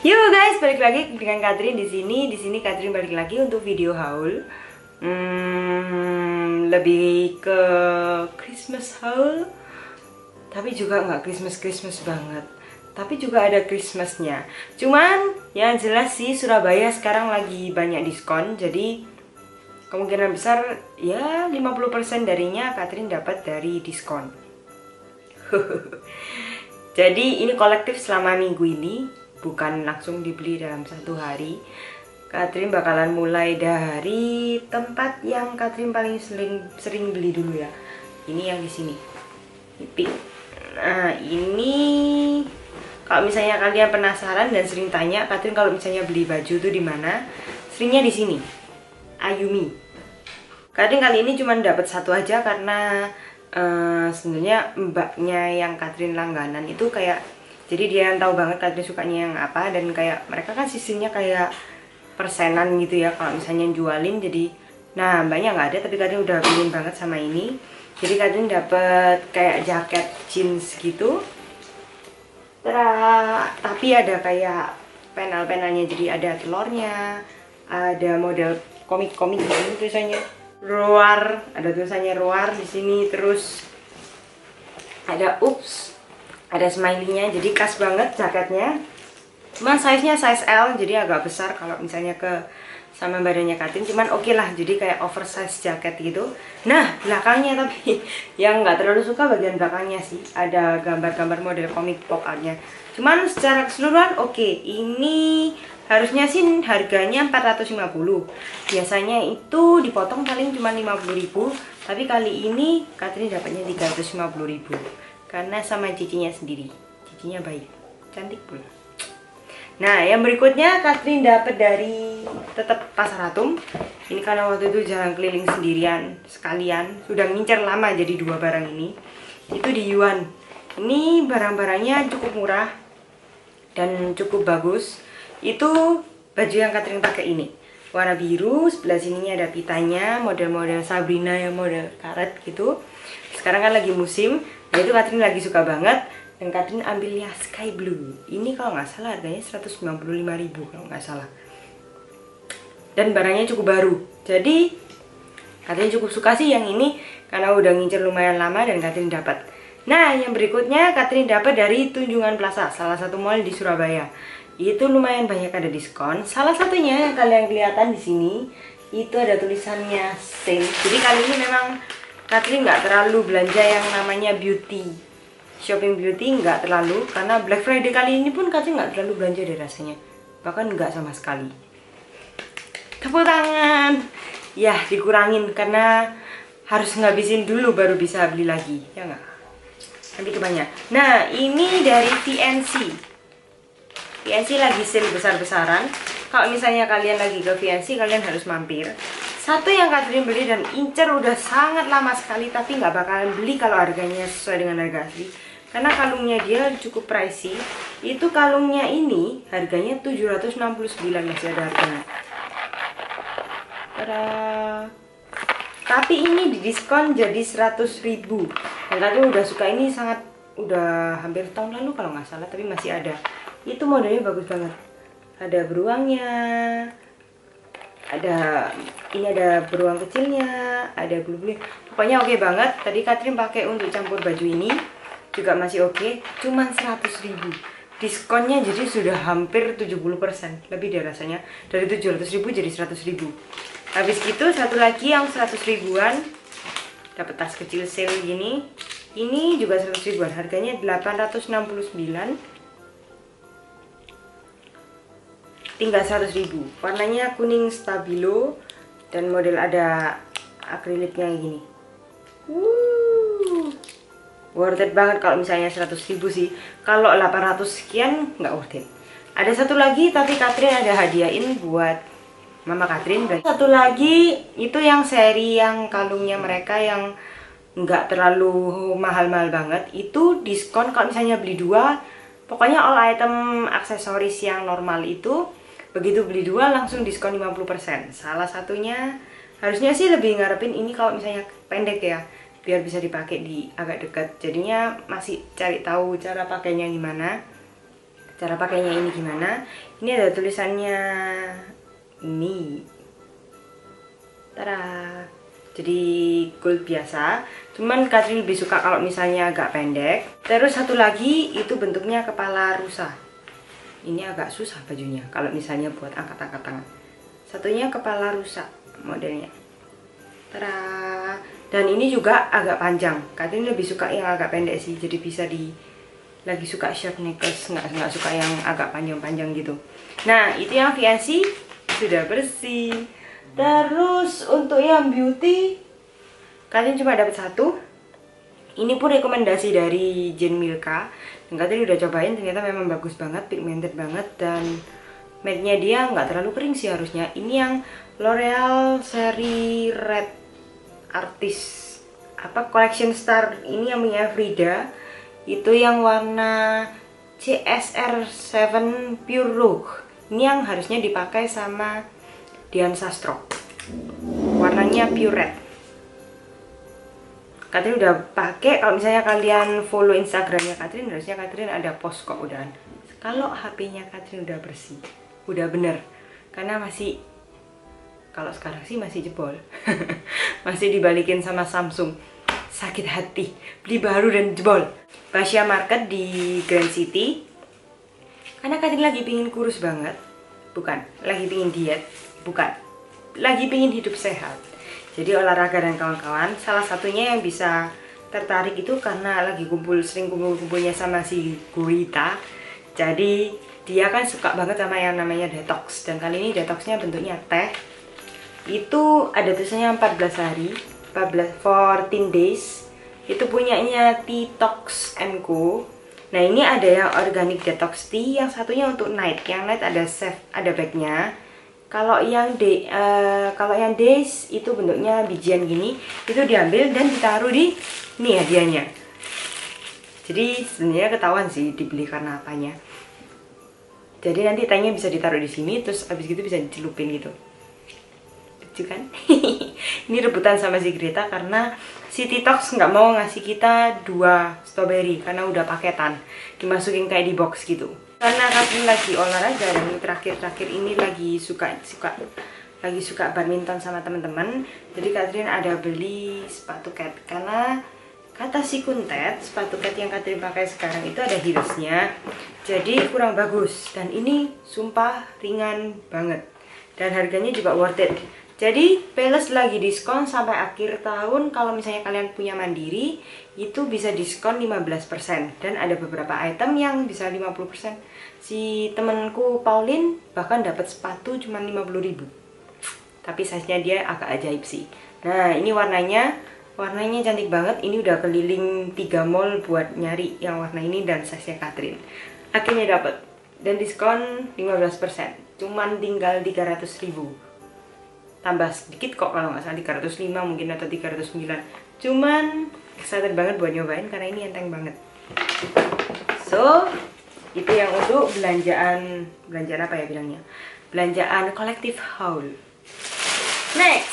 Yo guys, balik lagi dengan Katrin di sini. Di sini Katrin balik lagi untuk video haul. Lebih ke Christmas haul, tapi juga nggak Christmas banget. Tapi juga ada Christmasnya. Cuman yang jelas sih Surabaya sekarang lagi banyak diskon. Jadi kemungkinan besar ya 50% darinya Katrin dapat dari diskon. Jadi ini kolektif selama minggu ini, bukan langsung dibeli dalam satu hari. Katrin bakalan mulai dari tempat yang Katrin paling sering beli dulu ya. Ini yang di sini. Nah, ini kalau misalnya kalian penasaran dan sering tanya, Katrin kalau misalnya beli baju tuh di mana? Seringnya di sini. Ayumi. Katrin kali ini cuma dapat satu aja karena sebenarnya mbaknya yang Katrin langganan itu kayak, jadi dia yang tahu banget Katrin sukanya yang apa, dan kayak mereka kan sistemnya kayak persenan gitu ya kalau misalnya jualin. Jadi nah mbaknya nggak ada, tapi Katrin udah pengen banget sama ini. Jadi Katrin dapet kayak jaket jeans gitu, tapi ada kayak panel-panelnya, jadi ada telurnya, ada model komik-komik gitu tulisannya Roar, ada tulisannya Roar di sini, terus ada ups, ada smiley-nya, jadi khas banget jaketnya. Cuman size-nya size L, jadi agak besar kalau misalnya ke sama badannya Katrin, cuman oke lah, jadi kayak oversize jaket gitu. Nah, belakangnya tapi yang nggak terlalu suka bagian belakangnya sih, ada gambar-gambar model komik pokoknya. Cuman secara keseluruhan oke. Ini harusnya sih harganya 450. Biasanya itu dipotong paling cuma 50.000, tapi kali ini Katrin dapatnya 350.000 karena sama cicinya sendiri. Cicinya baik, cantik pula. Nah, yang berikutnya Katrin dapat dari tetap Pasar Atom. Ini karena waktu itu jalan keliling sendirian sekalian, sudah ngincer lama jadi dua barang ini. Itu di Yuan. Ini barang-barangnya cukup murah dan cukup bagus. Itu baju yang Katrin pakai ini, warna biru, sebelah sininya ada pitanya, model-model Sabrina yang model karet gitu. Sekarang kan lagi musim, nah itu Katrin lagi suka banget, dan Katrin ambilnya sky blue. Ini kalau nggak salah harganya 195.000 kalau nggak salah. Dan barangnya cukup baru, jadi Katrin cukup suka sih yang ini karena udah ngincer lumayan lama dan Katrin dapat. Nah, yang berikutnya Katrin dapat dari Tunjungan Plaza, salah satu mall di Surabaya. Itu lumayan banyak ada diskon. Salah satunya yang kalian kelihatan di sini itu ada tulisannya sale. Jadi kali ini memang Katrin nggak terlalu belanja yang namanya beauty, shopping beauty nggak terlalu, karena Black Friday kali ini pun Katrin nggak terlalu belanja deh rasanya, bahkan nggak sama sekali. Tepuk tangan. Ya dikurangin karena harus ngabisin dulu baru bisa beli lagi, ya nggak? Nanti kebanyak. Nah, ini dari VNC. VNC lagi sale besar-besaran. Kalau misalnya kalian lagi ke VNC, kalian harus mampir. Satu yang Katrin beli dan incer udah sangat lama sekali, tapi nggak bakalan beli kalau harganya sesuai dengan harga asli, karena kalungnya dia cukup pricey. Itu kalungnya ini harganya 769, masih ada harganya. Tapi ini didiskon jadi 100.000. Dan Katrin udah suka ini, sangat udah hampir tahun lalu kalau nggak salah, tapi masih ada. Itu modelnya bagus banget, ada beruangnya, ini ada beruang kecilnya, ada bulu-bulu, pokoknya oke banget. Tadi Katrin pakai untuk campur baju ini juga masih oke, cuman 100.000 diskonnya, jadi sudah hampir 70%, lebih deh rasanya, dari 700.000 jadi 100.000. Habis gitu satu lagi yang 100 ribuan, dapat tas kecil sale gini, ini juga 100 ribuan, harganya 869, tinggal 100.000. Warnanya kuning stabilo dan model ada akriliknya gini. Worth it banget kalau misalnya 100.000 sih. Kalau 800 sekian nggak worth it. Ada satu lagi, tapi Katrin ada hadiahin buat Mama Katrin. Satu lagi itu yang seri yang kalungnya mereka yang nggak terlalu mahal-mahal banget. Itu diskon kalau misalnya beli dua. Pokoknya all item aksesoris yang normal itu, begitu beli dua langsung diskon 50%. Salah satunya harusnya sih lebih ngarepin ini kalau misalnya pendek ya, biar bisa dipakai di agak dekat. Jadinya masih cari tahu cara pakainya gimana. Cara pakainya ini gimana? Ini ada tulisannya ini. Tada. Jadi gold biasa. Cuman Catherine lebih suka kalau misalnya agak pendek. Terus satu lagi itu bentuknya kepala rusa. Ini agak susah bajunya kalau misalnya buat angkat-angkat tangan. Satunya kepala rusa modelnya. Tada. Dan ini juga agak panjang. Catherine lebih suka yang agak pendek sih. Jadi bisa lagi suka short necklace, nggak suka yang agak panjang-panjang gitu. Nah, itu yang fancy sudah bersih. Terus untuk yang beauty, kalian cuma dapat satu. Ini pun rekomendasi dari Jane Milka. Dan kalian udah cobain, ternyata memang bagus banget, pigmented banget, dan matte-nya dia nggak terlalu kering sih harusnya. Ini yang L'Oreal seri Red Artist Collection Star, ini yang punya Frida. Itu yang warna CSR7 Pure Rouge. Ini yang harusnya dipakai sama Dian Sastro. Warnanya pure red. Catherine udah pakai. Kalau misalnya kalian follow Instagramnya Catherine, harusnya Catherine ada post kok udahan. Kalau HP-nya Catherine udah bersih, udah bener. Karena masih, kalau sekarang sih masih jebol. Masih dibalikin sama Samsung. Sakit hati, beli baru dan jebol. Basya Market di Grand City. Karena Catherine lagi pingin kurus banget. Bukan, lagi pingin diet. Bukan, lagi pingin hidup sehat. Jadi olahraga dan kawan-kawan. Salah satunya yang bisa tertarik itu karena lagi sering kumpul-kumpulnya sama si Gurita. Jadi dia kan suka banget sama yang namanya detox. Dan kali ini detoxnya bentuknya teh. Itu ada tulisannya 14 hari, 14 days. Itu punyanya Detox & Co. Nah, ini ada yang organic detox tea, yang satunya untuk night. Yang night ada ada bagnya. Kalau yang days itu bentuknya bijian gini, itu diambil dan ditaruh di ini hadiahnya. Jadi sebenarnya ketahuan sih dibeli karena apanya. Jadi nanti tehnya bisa ditaruh di sini, terus abis gitu bisa dicelupin gitu. Lucu kan? Ini rebutan sama si Greta karena si Detox nggak mau ngasih kita 2 strawberry karena udah paketan, dimasukin kayak di box gitu. Karena Catherine lagi olahraga dan terakhir-terakhir ini lagi suka badminton sama teman-teman. Jadi Catherine ada beli sepatu cat karena kata si Kuntet, sepatu cat yang Catherine pakai sekarang itu ada heelsnya, jadi kurang bagus. Dan ini sumpah ringan banget dan harganya juga worth it. Jadi Palace lagi diskon sampai akhir tahun. Kalau misalnya kalian punya Mandiri, itu bisa diskon 15%. Dan ada beberapa item yang bisa 50%. Si temenku Pauline bahkan dapat sepatu cuma 50.000. Tapi size-nya dia agak ajaib sih. Nah, ini warnanya cantik banget. Ini udah keliling 3 mall buat nyari yang warna ini dan size-nya Catherine. Akhirnya dapat. Dan diskon 15%. Cuman tinggal 300.000. Tambah sedikit kok kalau nggak salah, 305 mungkin atau 309. Cuman excited banget buat nyobain karena ini enteng banget. So, itu yang untuk belanjaan apa ya bilangnya? Belanjaan kolektif haul. Next.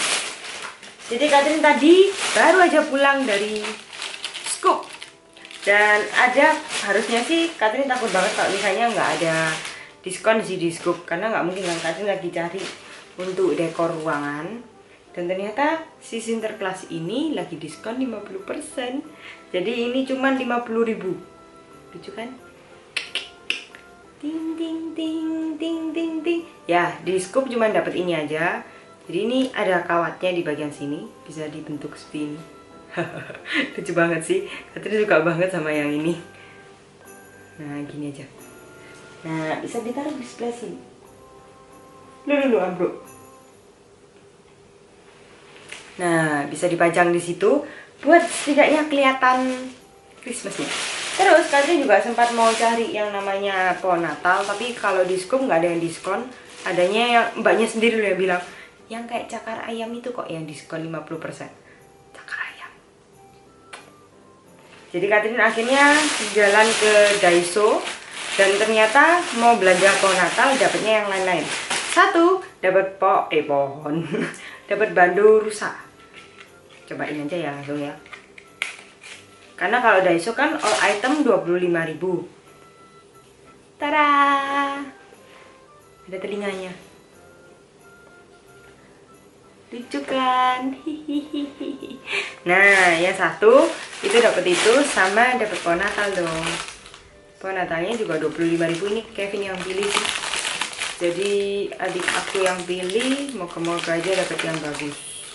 Jadi Catherine tadi baru aja pulang dari Scoop. Dan harusnya sih Catherine takut banget kalau misalnya nggak ada diskon sih di Scoop, karena nggak mungkin kan Catherine lagi cari untuk dekor ruangan. Dan ternyata si Sinterklas ini lagi diskon 50%. Jadi ini cuma 50.000. Lucu kan? Ting ting ting ting ting ting. Ya, di Scoop cuma dapat ini aja. Jadi ini ada kawatnya di bagian sini, bisa dibentuk seperti ini. Lucu banget sih. Katanya suka banget sama yang ini. Nah, gini aja. Nah, bisa ditaruh di sebelah sini. Dulu ambruk. Nah, bisa dipajang di situ buat setidaknya kelihatan Christmasnya. Terus Catherine juga sempat mau cari yang namanya pohon Natal, tapi kalau di Scoop nggak ada yang diskon. Adanya yang mbaknya sendiri loh yang bilang, yang kayak cakar ayam itu kok yang diskon 50%. Cakar ayam. Jadi Catherine akhirnya jalan ke Daiso dan ternyata mau belanja pohon Natal dapatnya yang lain-lain. Satu, dapat pohon. Dapat bando rusa. Cobain aja ya langsung ya. Karena kalau Daiso kan all item 25.000. Tada! Ada telinganya. Lucu kan? Hihihi. Nah, yang satu itu dapat itu sama dapat pohon Natal dong. Pohon Natalnya juga 25.000, ini Kevin yang pilih sih. Jadi adik aku yang pilih, moga-moga aja dapat yang bagus.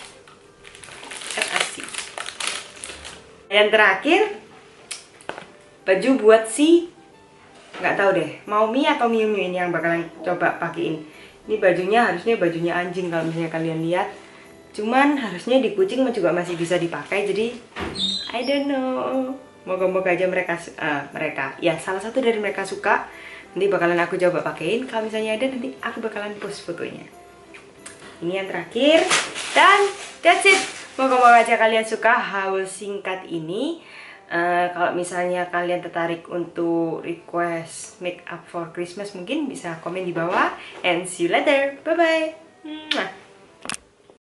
Asik. Yang terakhir baju buat si nggak tahu deh, mau Mi atau Miu Miu ini yang bakalan coba pakein. Ini bajunya harusnya bajunya anjing kalau misalnya kalian lihat. Cuman harusnya di kucing juga masih bisa dipakai, jadi I don't know. Moga-moga aja mereka ya salah satu dari mereka suka. Nanti bakalan aku coba pakein. Kalau misalnya ada nanti aku bakalan post fotonya. Ini yang terakhir dan that's it. Moga-moga aja kalian suka haul singkat ini. Kalau misalnya kalian tertarik untuk request make up for Christmas, mungkin bisa komen di bawah. And see you later. Bye bye.